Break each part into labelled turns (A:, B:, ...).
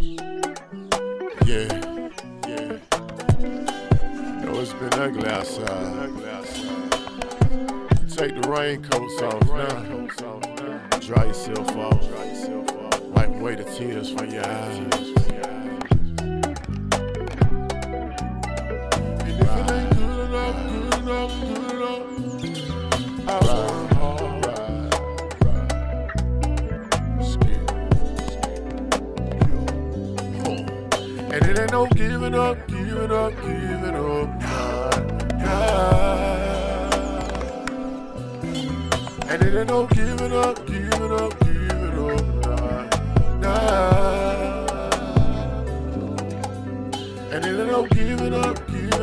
A: Yeah, yeah. Yo, it's been ugly outside. Take the raincoats off now. Dry yourself off. Wipe away the tears from your eyes. And if it ain't good enough, I work hard. And it ain't no giving up, nah. And it ain't no giving up, nah. And it ain't no giving up,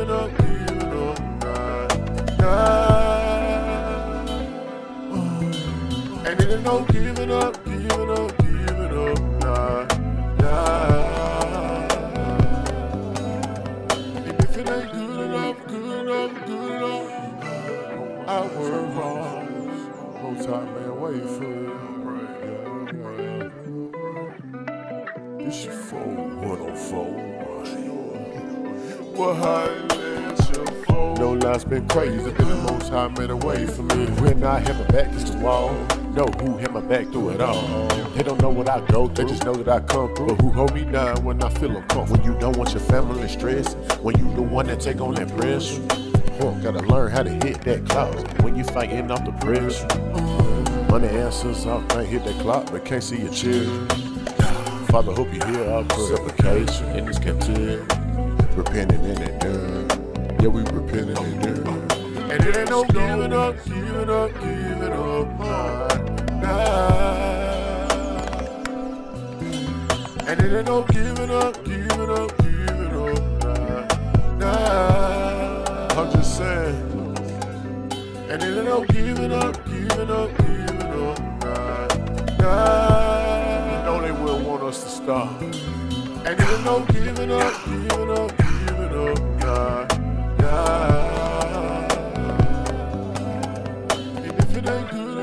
A: nah. And it ain't no giving up, nah. And if it ain't good enough, I work hard. Most high man, wait for it. It's your phone, 104. What high is your phone? No life's been crazy, been the most high man away from me. When I hit my back against the wall, know who hit my back through it all. They don't know what I go through, they just know that I come through. But who hold me down when I feel uncomfortable? When you don't want your family stressed, when you the one that take on that pressure. Gotta learn how to hit that clock when you fighting off the pressure. Money answers, I can't hit that clock, but can't see your children. Father, hope you hear our supplication in this captivity. Repenting and it done. Yeah, we repenting and done. And it ain't no giving up, nah. And it ain't no giving up, nah. I'm just saying. And it ain't no giving up, nah. You know they will want us to stop. And it ain't no giving up, nah. And if it ain't good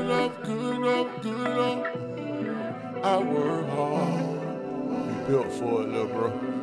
A: enough, I work hard. We built for it, little bro.